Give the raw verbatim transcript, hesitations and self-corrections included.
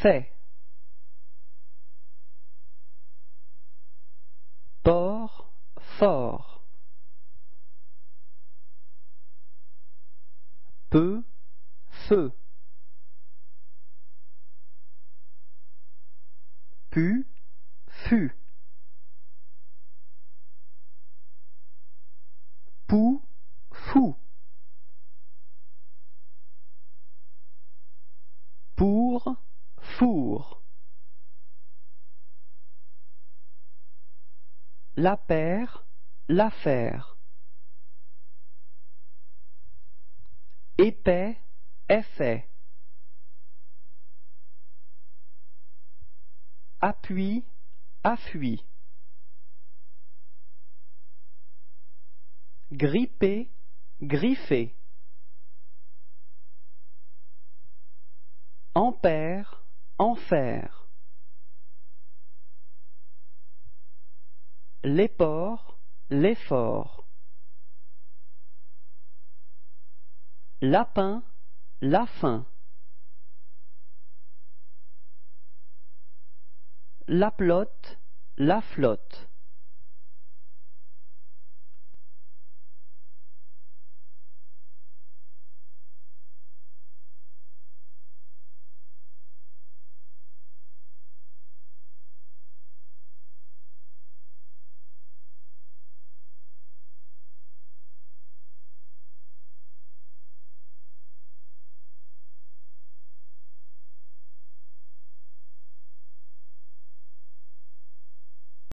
fait. Port, fort. Peu, feu. Pu, fut. Pou, fou. Pour, four. La paire, l'affaire. Épais, effet. Appui, affui. Gripper, griffer. Ampère, enfer. L'éport, l'effort. Lapin, la faim. La plotte, la flotte.